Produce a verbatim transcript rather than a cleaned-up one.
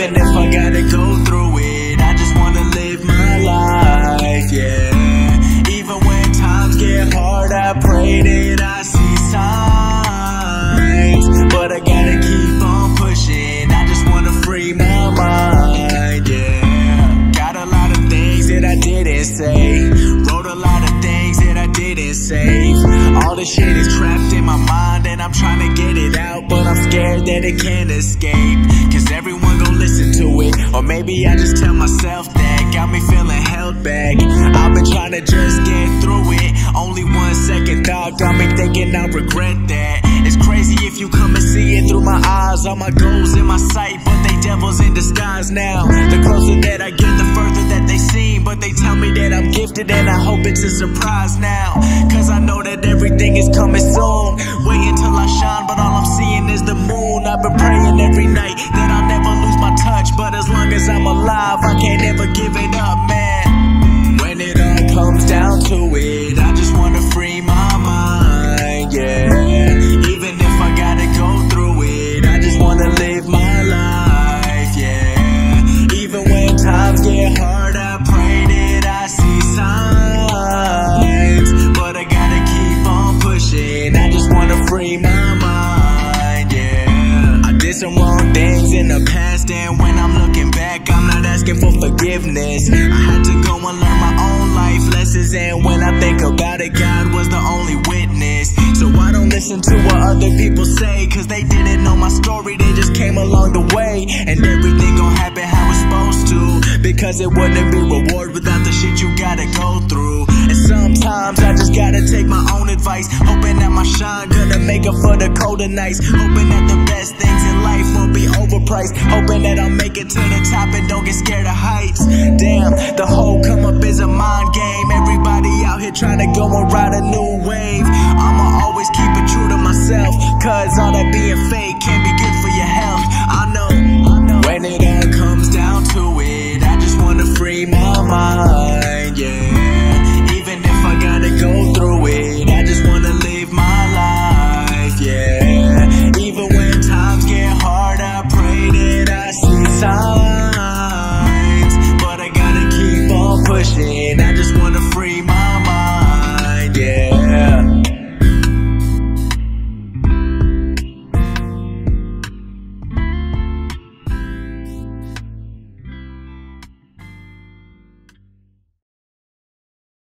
Even if I gotta go through it, I just wanna live my life, yeah. Even when times get hard, I pray that I see signs, but I gotta keep on pushing. I just wanna free my mind, yeah. Got a lot of things that I didn't say, wrote a lot of things that I didn't save. All this shit is trapped in my mind and I'm trying to get it out, but I'm scared that it can't escape, cause everyone gon' listen to it. Or maybe I just tell myself that, got me feeling held back. I've been trying to just get through it, only one second thought got me thinking I regret that. It's crazy if you come and see it through my eyes. All my goals in my sight, but they devils in disguise now. The closer that I get, the further that they seem, but they tell me that I'm gifted and I hope it's a surprise now, cause I know that everything is coming soon. Wait until I shine, but all I'm seeing is the moon. I've been praying every night that I'll never lose my touch, but as long as I'm alive, I can't ever give it up, man. When it all comes down to it, I just wanna free my mind, yeah. Even if I gotta go through it, I just wanna live my life, yeah. Even when times get hard, I pray that I see signs, but I gotta keep on pushing. I just wanna free my mind, yeah. I did some wrong things in the past, and when I'm looking back, I'm not asking for forgiveness. I had to go and learn my own life lessons, and when I think about it, God was the only witness. So I don't listen to what other people say, cause they didn't know my story, they just came along the way. And everything gon' happen how it's supposed to, because it wouldn't be reward without the shit you gotta go through. And sometimes I just gotta take my own advice, hoping that my shine gonna make up for the colder nights, hoping that the best things in life won't be overpriced, hoping that I'll make it to the top and don't get scared of heights. Damn, the whole come up is a mind game. Everybody out here trying to go and ride a new wave. I'ma always keep it true to myself, cause all that being fake can't be good.